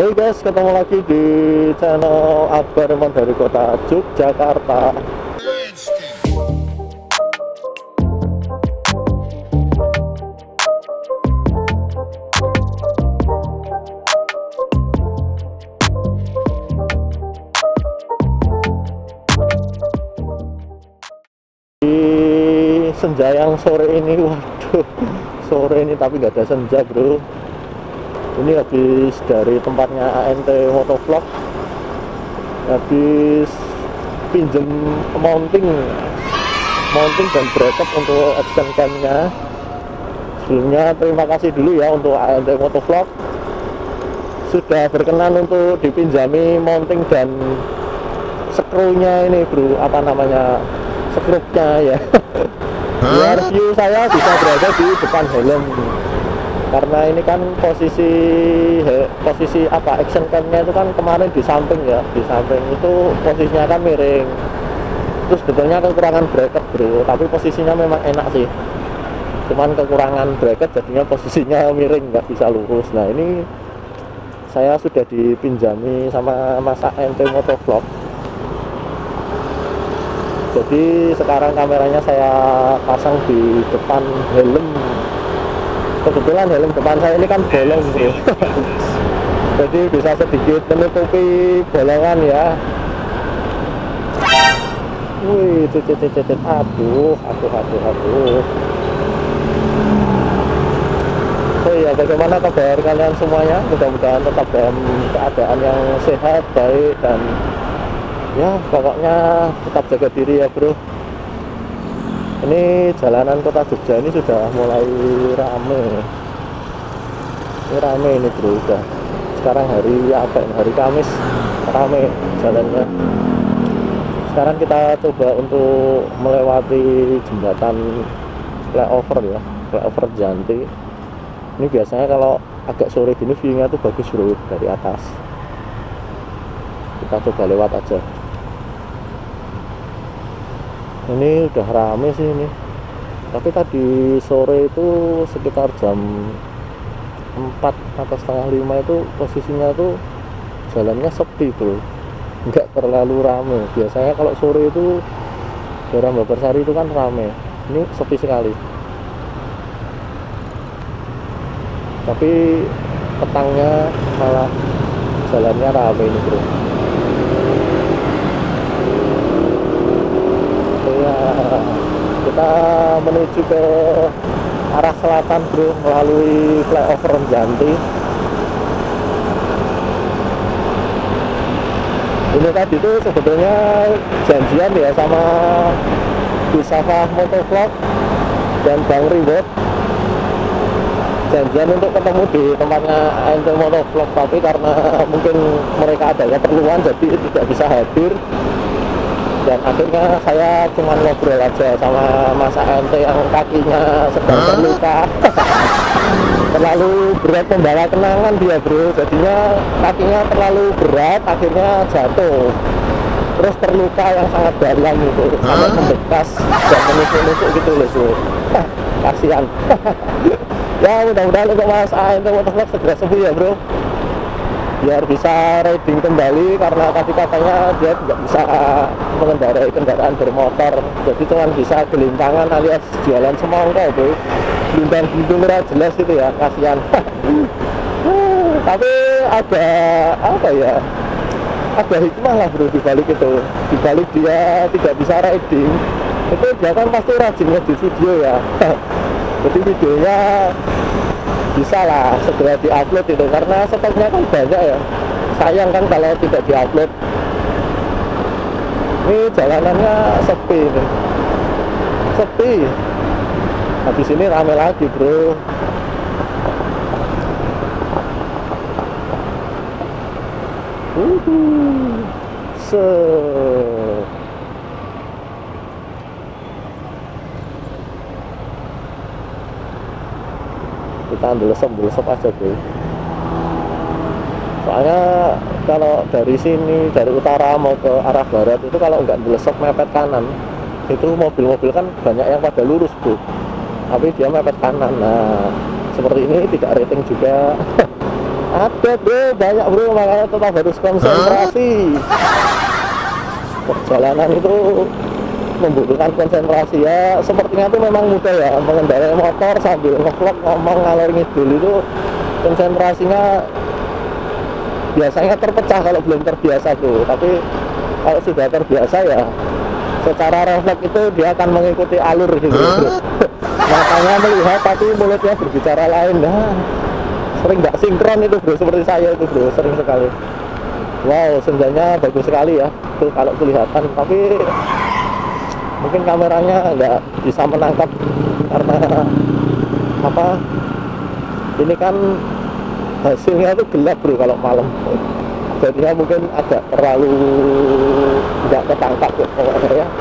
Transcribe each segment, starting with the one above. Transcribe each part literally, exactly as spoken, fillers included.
Oke guys, ketemu lagi di channel Akbar Remon dari kota Yogyakarta. Di senja yang sore ini, waduh, sore ini tapi nggak ada senja bro. Ini habis dari tempatnya A N T Motovlog, habis pinjem mounting mounting dan bracket untuk action cam-nya. Sebelumnya terima kasih dulu ya untuk A N T Motovlog sudah berkenan untuk dipinjami mounting dan skrunya ini bro, apa namanya, skrupnya ya. Biar view saya bisa berada di depan helm, karena ini kan posisi he, posisi apa action cam-nya itu kan kemarin di samping ya, di samping itu posisinya kan miring. Terus sebetulnya kekurangan bracket bro, tapi posisinya memang enak sih, cuman kekurangan bracket jadinya posisinya miring, nggak bisa lurus. Nah ini saya sudah dipinjami sama Mas A N T Motovlog, jadi sekarang kameranya saya pasang di depan helm. Kebetulan helm depan saya ini kan bolong bro, jadi bisa sedikit menutupi bolongan ya. Wih, cicit cicit, aduh, aduh, aduh, aduh. Oh iya, bagaimana kabar kalian semuanya? Mudah-mudahan tetap dalam keadaan yang sehat, baik, dan ya pokoknya tetap jaga diri ya bro. Ini jalanan kota Jogja ini sudah mulai rame. Ini rame ini bro, udah. Sekarang hari apa ini? Hari Kamis, rame jalannya. Sekarang kita coba untuk melewati jembatan flyover ya, flyover Janti. Ini biasanya kalau agak sore gini view-nya tuh bagus bro dari atas. Kita coba lewat aja. Ini udah rame sih ini, tapi tadi sore itu sekitar jam empat atau setengah lima itu posisinya tuh jalannya sepi bro, nggak terlalu rame. Biasanya kalau sore itu daerah Babarsari itu kan rame, ini sepi sekali. Tapi petangnya malah jalannya rame ini bro. Kita menuju ke arah selatan bro, melalui flyover Janti. Ini tadi tuh sebetulnya janjian ya sama Wisata Motovlog dan Bang Reward, janjian untuk ketemu di tempatnya A N T Motovlog, tapi karena mungkin mereka ada keperluan jadi tidak bisa hadir. Dan akhirnya saya cuma ngobrol aja sama Mas A N T yang kakinya sedang terluka. Terlalu berat membawa kenangan dia bro, jadinya kakinya terlalu berat, akhirnya jatuh. Terus terluka yang sangat dalam itu, sampai membekas dan menusuk-nusuk gitu loh bro. Kasihan. Ya mudah-mudahan untuk Mas A N T Motovlog segera sembuh ya bro, biar bisa riding kembali, karena tadi katanya dia tidak bisa mengendarai kendaraan bermotor, jadi cuma bisa gelintangan alias jualan semangka bro. Bintang-bintang merah jelas itu ya, kasihan. Tapi ada apa ya, ada hikmah lah bro dibalik itu, dibalik dia tidak bisa riding itu dia kan pasti rajin di video ya. Jadi videonya bisa lah segera diupload itu, karena stoknya kan banyak ya, sayang kan kalau tidak diupload. Ini jalanannya sepi nih, sepi. Habis ini rame lagi bro. Uhuh. Se kita ndelesep-ndelesep aja bro, soalnya kalau dari sini, dari utara mau ke arah barat itu kalau nggak ndelesep mepet kanan, itu mobil-mobil kan banyak yang pada lurus bro, tapi dia mepet kanan. Nah seperti ini tidak rating juga. Ada bro, banyak bro, makanya tetap harus konsentrasi. Perjalanan itu membutuhkan konsentrasi ya. Sepertinya itu memang mudah ya, mengendarai motor sambil ngevlog ngomong ngalor ngidul itu konsentrasinya biasanya terpecah kalau belum terbiasa tuh. Tapi kalau sudah terbiasa ya secara refleks itu dia akan mengikuti alur gitu bro. Makanya melihat tapi mulutnya berbicara lain. Nah, sering nggak sinkron itu bro, seperti saya itu bro, sering sekali. Wow, senjanya bagus sekali ya tuh kalau kelihatan, tapi mungkin kameranya nggak bisa menangkap karena apa, ini kan hasilnya itu gelap bro kalau malam, jadinya mungkin agak terlalu nggak ketangkap pokoknya ya.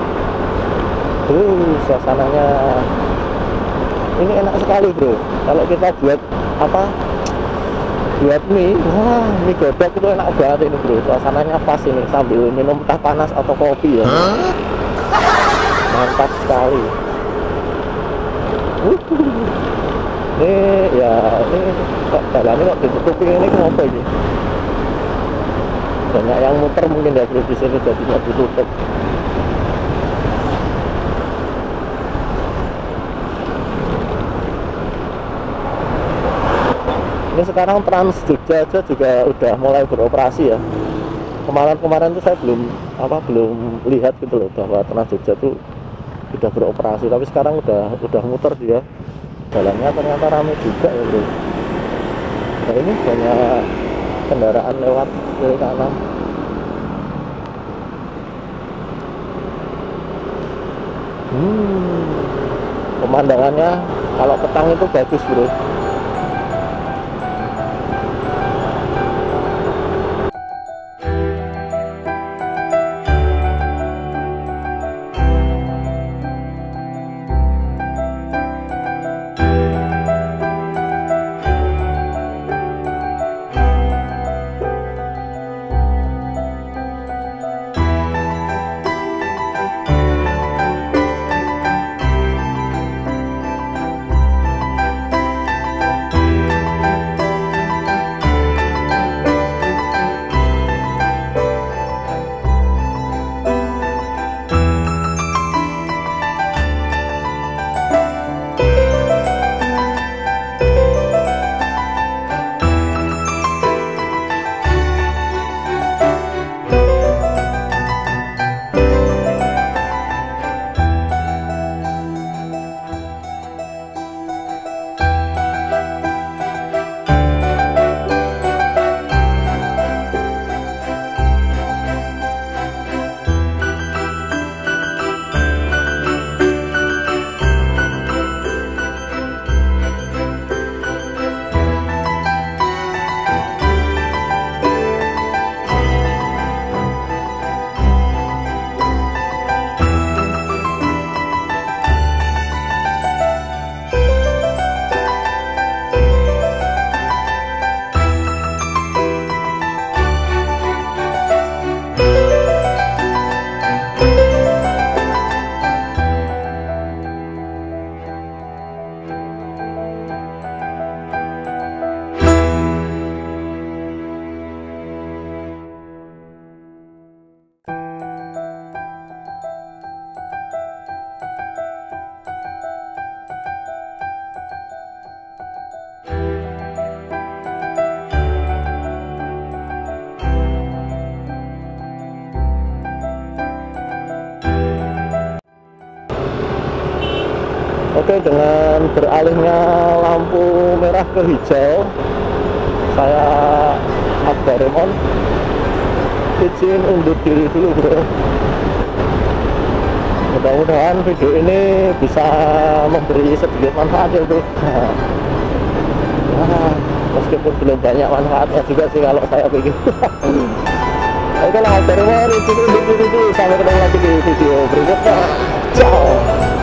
Uh, suasananya ini enak sekali bro. Kalau kita buat apa, buat mie, wah mie godok itu enak banget ini bro. Suasananya pas ini sambil minum teh panas atau kopi ya. Mantap sekali. Uh, ini ya ini kok jalannya kok ditutupin ini kenapa ini? Banyak yang muter mungkin ya bro di sini, jadinya ditutup. Ini sekarang Trans Jogja aja juga udah mulai beroperasi ya. Kemarin-kemarin tuh saya belum apa belum lihat gitu loh bahwa Trans Jogja tuh udah beroperasi, tapi sekarang udah udah muter dia. Jalannya ternyata ramai juga ya bro. Nah ini banyak kendaraan lewat kiri kanan. Hmm, pemandangannya kalau petang itu bagus bro. Oke, dengan beralihnya lampu merah ke hijau, saya Akbar Remon izin undur diri dulu bro. Mudah-mudahan video ini bisa memberi sedikit manfaat ya bro. Nah, meskipun belum banyak manfaatnya juga sih kalau saya pikir. Oke lah, Akbar Remon izin undur diri dulu. Sampai ketemu lagi di video berikutnya. Ciao.